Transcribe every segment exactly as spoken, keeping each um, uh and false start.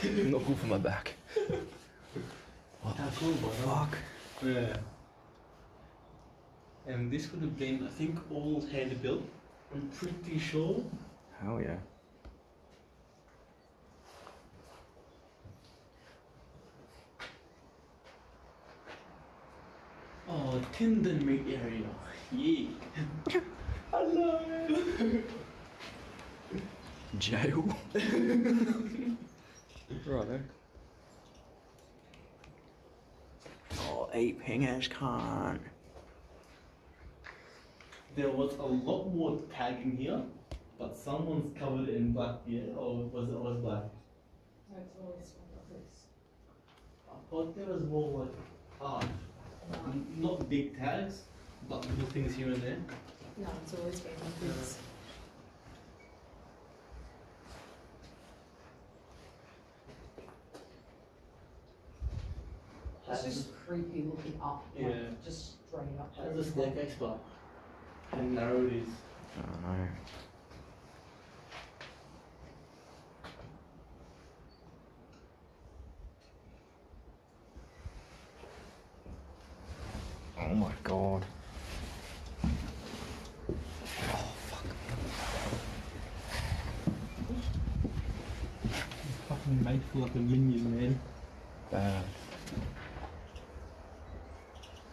Not good for my back. What How the cool, bro. fuck? Yeah. And this could have been, I think, all hand built. I'm pretty sure. Hell yeah. Oh, tendon meat area. Yeah. Hello. Jail. Right. Oh, eight ping ash can't. There was a lot more tagging here, but someone's covered it in black, yeah? Or was it always black? No, it's always like this. I thought there was more like art. N- Not big tags, but little things here and there. No, it's always been like this. It's just creepy looking up. Like, Yeah. just straight up. How's the staircase bar? How narrow it is. I don't know. Oh my god. Oh fuck. Fucking made feel like a minion, man. Bad.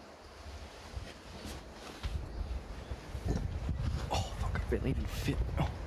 Oh fuck, I barely even fit. Oh.